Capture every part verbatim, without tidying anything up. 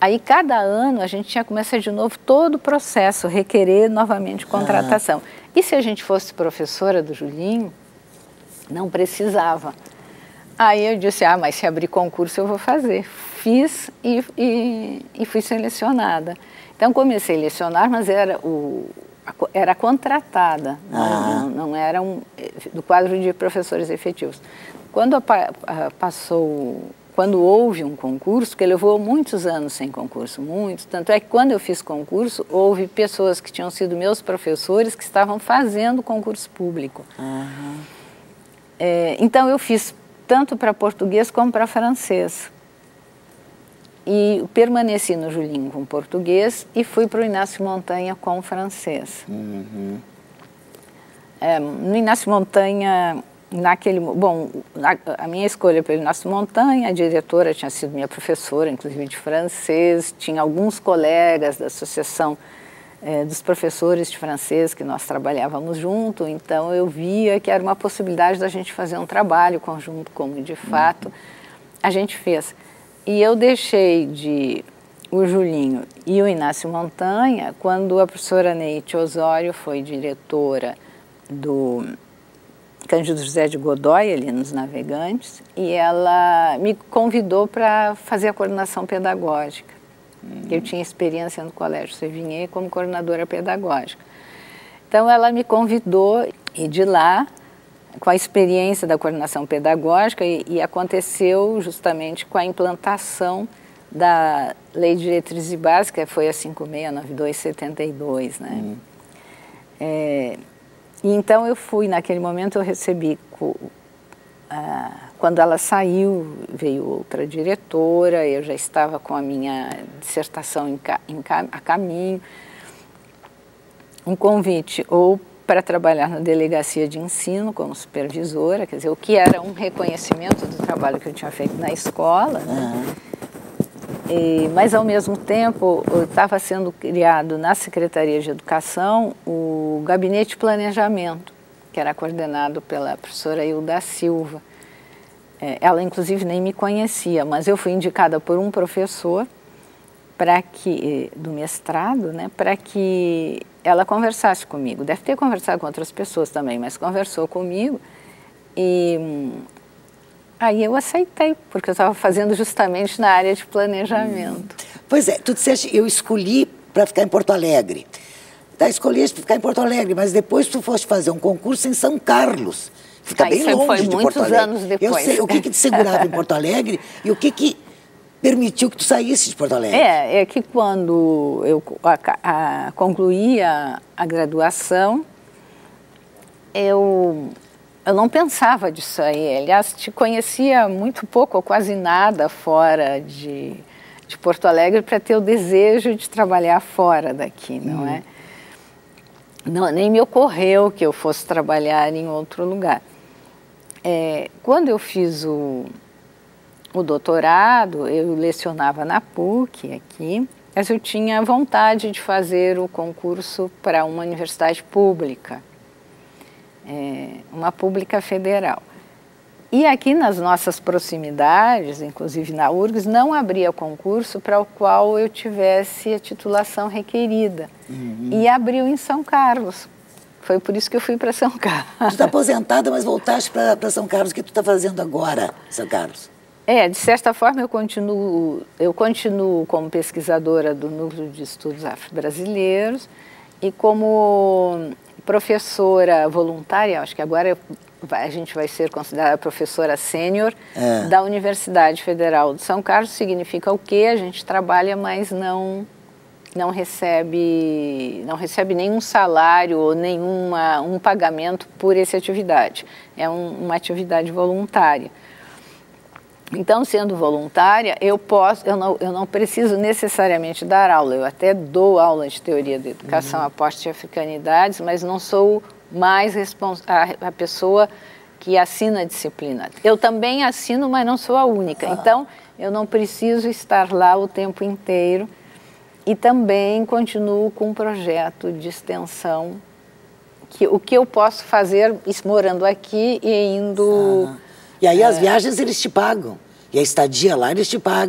Aí, cada ano, a gente tinha que começar de novo todo o processo, requerer novamente contratação. Uhum. E se a gente fosse professora do Julinho, não precisava. Aí eu disse, ah, mas se abrir concurso eu vou fazer. Fiz e, e, e fui selecionada. Então, comecei a lecionar, mas era, o, era contratada, uhum. não, não era um, do quadro de professores efetivos. Quando a, a, passou... Quando houve um concurso, que levou muitos anos sem concurso, muitos, tanto é que quando eu fiz concurso, houve pessoas que tinham sido meus professores que estavam fazendo concurso público. Uhum. É, então eu fiz tanto para português como para francês. E permaneci no Julinho com português e fui para o Inácio Montanha com francês. Uhum. É, no Inácio Montanha... Naquele, bom, na, a minha escolha pelo Inácio Montanha, a diretora tinha sido minha professora, inclusive de francês, tinha alguns colegas da associação eh, dos professores de francês que nós trabalhávamos junto, então eu via que era uma possibilidade da gente fazer um trabalho conjunto, como de fato uhum. a gente fez. E eu deixei de o Julinho e o Inácio Montanha quando a professora Neide Osório foi diretora do Cândido José de Godoy, ali nos Navegantes, e ela me convidou para fazer a coordenação pedagógica. Hum. Eu tinha experiência no Colégio Sevigné como coordenadora pedagógica. Então, ela me convidou, e de lá, com a experiência da coordenação pedagógica, e, e aconteceu justamente com a implantação da Lei de Diretrizes Básicas, que foi a cinco mil seiscentos e noventa e dois setenta e dois, né? Hum. É, E então eu fui, naquele momento eu recebi, ah, quando ela saiu, veio outra diretora, eu já estava com a minha dissertação em, em, a caminho, um convite ou para trabalhar na delegacia de ensino como supervisora, quer dizer, o que era um reconhecimento do trabalho que eu tinha feito na escola, né? Uhum. E, mas, ao mesmo tempo, estava sendo criado na Secretaria de Educação o Gabinete de Planejamento, que era coordenado pela professora Hilda Silva. É, ela, inclusive, nem me conhecia, mas eu fui indicada por um professor para que, do mestrado, né, para que ela conversasse comigo. Deve ter conversado com outras pessoas também, mas conversou comigo e... Aí eu aceitei, porque eu estava fazendo justamente na área de planejamento. Hum. Pois é, tu disseste, eu escolhi para ficar em Porto Alegre. Tá, escolheste para ficar em Porto Alegre, mas depois tu foste fazer um concurso em São Carlos. Fica Aí bem longe foi de Porto muitos Alegre. anos depois. Eu sei, o que que te segurava em Porto Alegre e o que que permitiu que tu saísse de Porto Alegre? É, é que quando eu a, a, concluí a, a graduação, eu... Eu não pensava disso aí, aliás, te conhecia muito pouco ou quase nada fora de, de Porto Alegre para ter o desejo de trabalhar fora daqui, não hum. é? Não, nem me ocorreu que eu fosse trabalhar em outro lugar. É, quando eu fiz o, o doutorado, eu lecionava na P U C aqui, mas eu tinha vontade de fazer o concurso para uma universidade pública. É, uma pública federal. E aqui nas nossas proximidades, inclusive na U R G S, não abria concurso para o qual eu tivesse a titulação requerida. Uhum. E abriu em São Carlos. Foi por isso que eu fui para São Carlos. Tu está aposentada, mas voltaste para São Carlos. O que tu está fazendo agora, São Carlos? É, de certa forma eu continuo, eu continuo como pesquisadora do Núcleo de Estudos Afro-Brasileiros e como professora voluntária, acho que agora a gente vai ser considerada professora sênior é. da Universidade Federal de São Carlos. Significa o quê? A gente trabalha, mas não, não, recebe, não recebe nenhum salário ou nenhum um pagamento por essa atividade. É um, uma atividade voluntária. Então, sendo voluntária, eu, posso, eu, não, eu não preciso necessariamente dar aula. Eu até dou aula de teoria da educação uhum. aposta de africanidades, mas não sou mais a, a pessoa que assina a disciplina. Eu também assino, mas não sou a única. Ah. Então, eu não preciso estar lá o tempo inteiro. E também continuo com um projeto de extensão, que, o que eu posso fazer morando aqui e indo... Ah. E aí as viagens eles te pagam. E a estadia lá eles te pagam.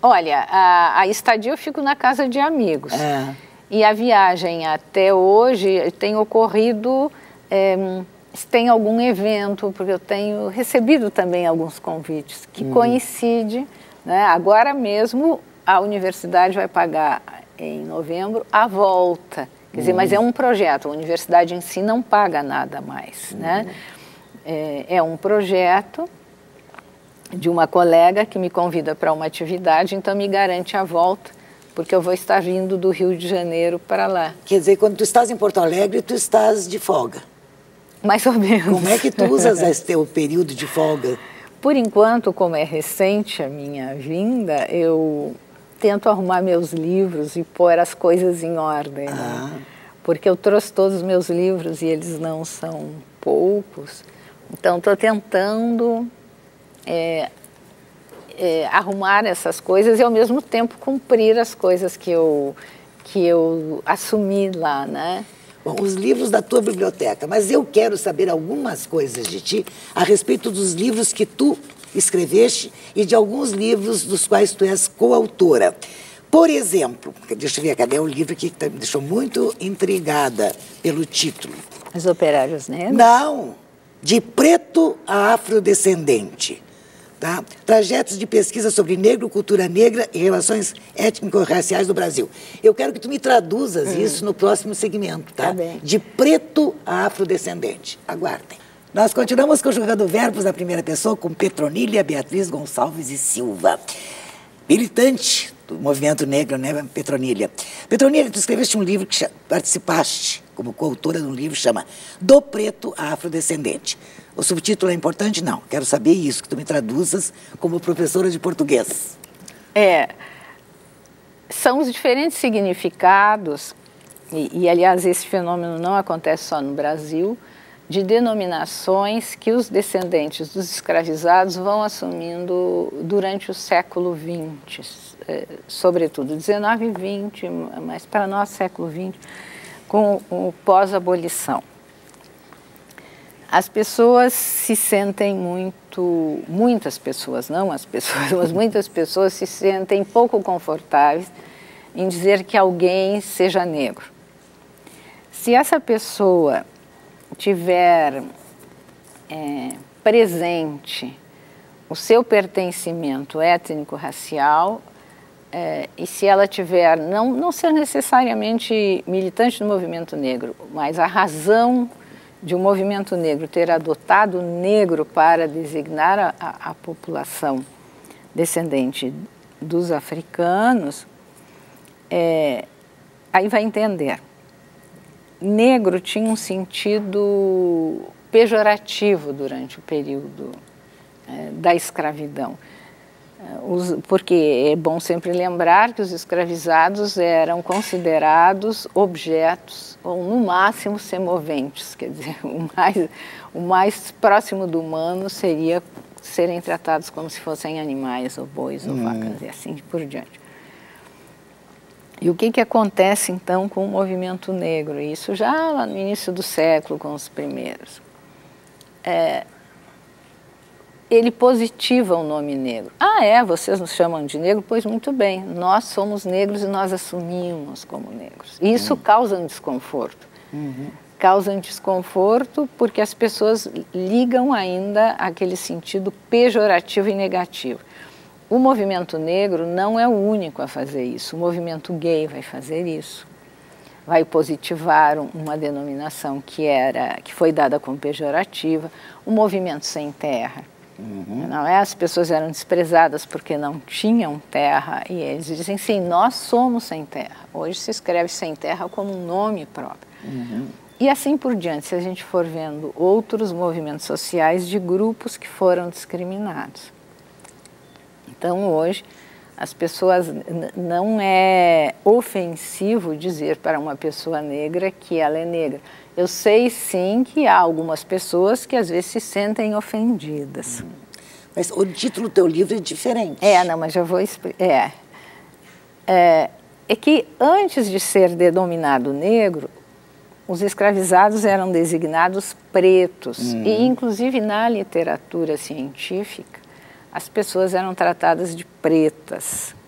Olha, a, a estadia eu fico na casa de amigos. É. E a viagem até hoje tem ocorrido, é, se tem algum evento, porque eu tenho recebido também alguns convites, que uhum. coincide, né? Agora mesmo a universidade vai pagar em novembro a volta. Quer dizer, uhum. mas é um projeto, a universidade em si não paga nada mais, uhum. né? É, é um projeto de uma colega que me convida para uma atividade, então me garante a volta, porque eu vou estar vindo do Rio de Janeiro para lá. Quer dizer, quando tu estás em Porto Alegre, tu estás de folga? Mais ou menos. Como é que tu usas esse teu período de folga? Por enquanto, como é recente a minha vinda, eu tento arrumar meus livros e pôr as coisas em ordem, ah. né? Porque eu trouxe todos os meus livros e eles não são poucos. Então, estou tentando é, é, arrumar essas coisas e, ao mesmo tempo, cumprir as coisas que eu, que eu assumi lá, né? Bom, os livros da tua biblioteca, mas eu quero saber algumas coisas de ti a respeito dos livros que tu escreveste e de alguns livros dos quais tu és coautora. Por exemplo, deixa eu ver, cadê o livro que me deixou muito intrigada pelo título? Os Operários Negros? Não, De Preto a Afrodescendente. Tá? Trajetos de pesquisa sobre negro, cultura negra e relações étnico-raciais do Brasil. Eu quero que tu me traduzas hum. isso no próximo segmento, tá? Tá bem. De Preto a Afrodescendente. Aguardem. Nós continuamos conjugando verbos na primeira pessoa com Petronília Beatriz Gonçalves e Silva. Militante do movimento negro, né, Petronília? Petronília, tu escreveste um livro que participaste como coautora de um livro que chama Do Preto a Afrodescendente. O subtítulo é importante? Não. Quero saber isso, que tu me traduzas como professora de português. É, são os diferentes significados, e, e aliás esse fenômeno não acontece só no Brasil, de denominações que os descendentes dos escravizados vão assumindo durante o século vinte, eh, sobretudo dezenove e vinte, mas para nós século vinte, com o pós-abolição. As pessoas se sentem muito, muitas pessoas, não as pessoas, mas muitas pessoas se sentem pouco confortáveis em dizer que alguém seja negro. Se essa pessoa tiver é, presente o seu pertencimento étnico-racial, é, e se ela tiver, não, não ser necessariamente militante do movimento negro, mas a razão de um movimento negro ter adotado o negro para designar a, a, a população descendente dos africanos, é, aí vai entender. Negro tinha um sentido pejorativo durante o período é, da escravidão. Os, porque é bom sempre lembrar que os escravizados eram considerados objetos, ou no máximo semoventes, quer dizer, o mais, o mais próximo do humano seria serem tratados como se fossem animais, ou bois, ou hum. vacas, e assim por diante. E o que, que acontece, então, com o movimento negro? Isso já lá no início do século, com os primeiros. É, ele positiva o nome negro. Ah, é? Vocês nos chamam de negro? Pois muito bem, nós somos negros e nós assumimos como negros. E isso uhum. causa um desconforto. Uhum. Causa um desconforto porque as pessoas ligam ainda aquele sentido pejorativo e negativo. O movimento negro não é o único a fazer isso. O movimento gay vai fazer isso. Vai positivar uma denominação que, era, que foi dada como pejorativa. O movimento sem terra. Uhum. Não é? As pessoas eram desprezadas porque não tinham terra. E eles dizem, sim, nós somos sem terra. Hoje se escreve sem terra como um nome próprio. Uhum. E assim por diante, se a gente for vendo outros movimentos sociais de grupos que foram discriminados. Então, hoje, as pessoas, não é ofensivo dizer para uma pessoa negra que ela é negra. Eu sei, sim, que há algumas pessoas que às vezes se sentem ofendidas. Hum. Mas o título do teu livro é diferente. É, não, mas já vou explicar. É. É, é que antes de ser denominado negro, os escravizados eram designados pretos. Hum. E, inclusive, na literatura científica, as pessoas eram tratadas de pretas.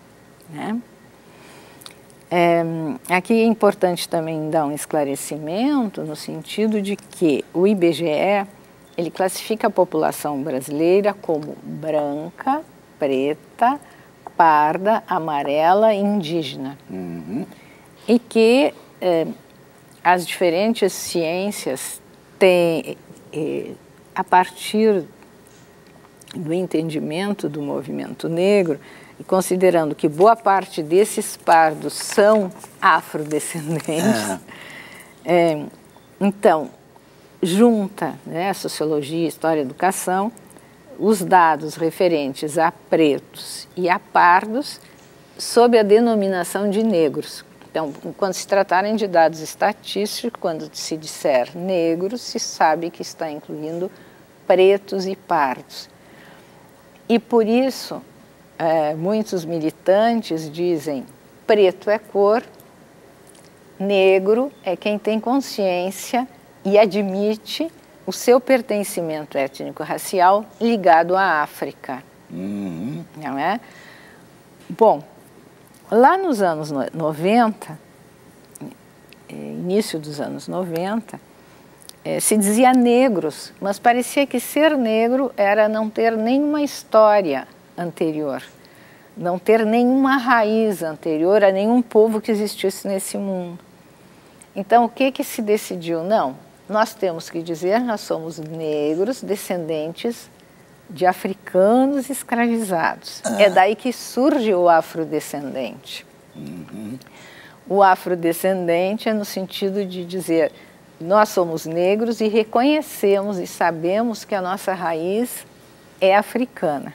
né? É, aqui é importante também dar um esclarecimento no sentido de que o I B G E, ele classifica a população brasileira como branca, preta, parda, amarela e indígena. Uhum. E que é, as diferentes ciências têm, é, a partir do entendimento do movimento negro, e considerando que boa parte desses pardos são afrodescendentes, ah. é, então, junta, né, a sociologia, história e educação, os dados referentes a pretos e a pardos sob a denominação de negros. Então, quando se tratarem de dados estatísticos, quando se disser negros, se sabe que está incluindo pretos e pardos. E por isso, é, muitos militantes dizem preto é cor, negro é quem tem consciência e admite o seu pertencimento étnico-racial ligado à África. Uhum. Não é? Bom, lá nos anos noventa, início dos anos noventa, eh, se dizia negros, mas parecia que ser negro era não ter nenhuma história anterior, não ter nenhuma raiz anterior a nenhum povo que existisse nesse mundo. Então, o que que se decidiu? Não, nós temos que dizer, nós somos negros, descendentes de africanos escravizados. Ah. É daí que surge o afrodescendente. Uhum. O afrodescendente é no sentido de dizer, nós somos negros e reconhecemos e sabemos que a nossa raiz é africana.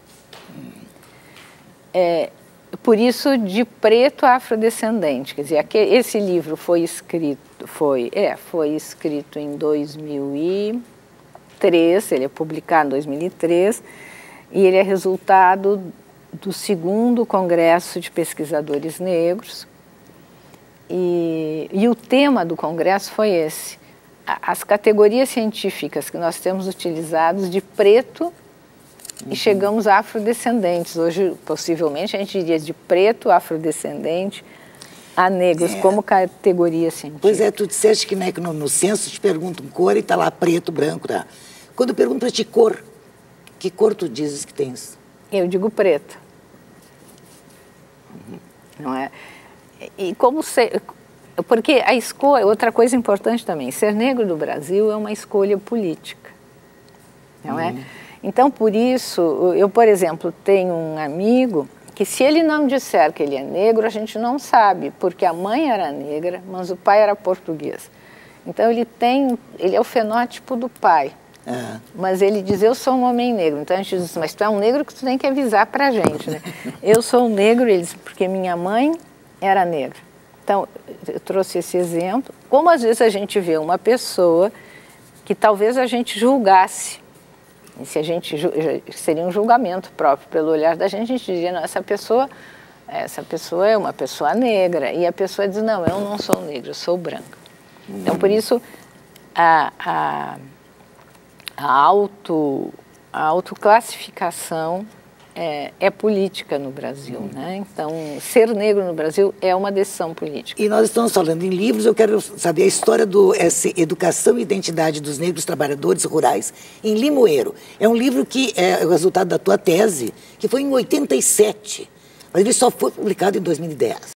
É, por isso, de preto a afrodescendente. Quer dizer, esse livro foi escrito, foi, é, foi escrito em dois mil e três, ele é publicado em dois mil e três, e ele é resultado do segundo Congresso de Pesquisadores Negros. E, e o tema do congresso foi esse, as categorias científicas que nós temos utilizados de preto uhum. e chegamos a afrodescendentes. Hoje, possivelmente, a gente diria de preto, afrodescendente, a negros, é. como categoria científica. Pois é, tu disseste que, né, que no, no censo te perguntam cor e está lá preto, branco. Tá? Quando eu pergunto para ti cor, que cor tu dizes que tens? Eu digo preto. Uhum. Não é? E como ser, porque a escolha, outra coisa importante também, ser negro no Brasil é uma escolha política, não é? Uhum. Então, por isso, eu, por exemplo, tenho um amigo que se ele não disser que ele é negro, a gente não sabe, porque a mãe era negra, mas o pai era português. Então, ele tem, ele é o fenótipo do pai, uhum. mas ele diz, eu sou um homem negro. Então, a gente diz, mas tu é um negro que tu tem que avisar pra gente, né? Eu sou um negro, ele diz, porque minha mãe era negra. Então, eu trouxe esse exemplo. Como às vezes a gente vê uma pessoa que talvez a gente julgasse, e se a gente seria um julgamento próprio pelo olhar da gente, a gente diria, não, essa pessoa, essa pessoa é uma pessoa negra, e a pessoa diz, não, eu não sou negra, eu sou branca. Hum. Então, por isso, a, a, a, auto, a autoclassificação É, é política no Brasil, hum. né? Então, ser negro no Brasil é uma decisão política. E nós estamos falando em livros, eu quero saber a história do essa Educação e Identidade dos Negros Trabalhadores Rurais em Limoeiro. É um livro que é o resultado da tua tese, que foi em oitenta e sete, mas ele só foi publicado em dois mil e dez.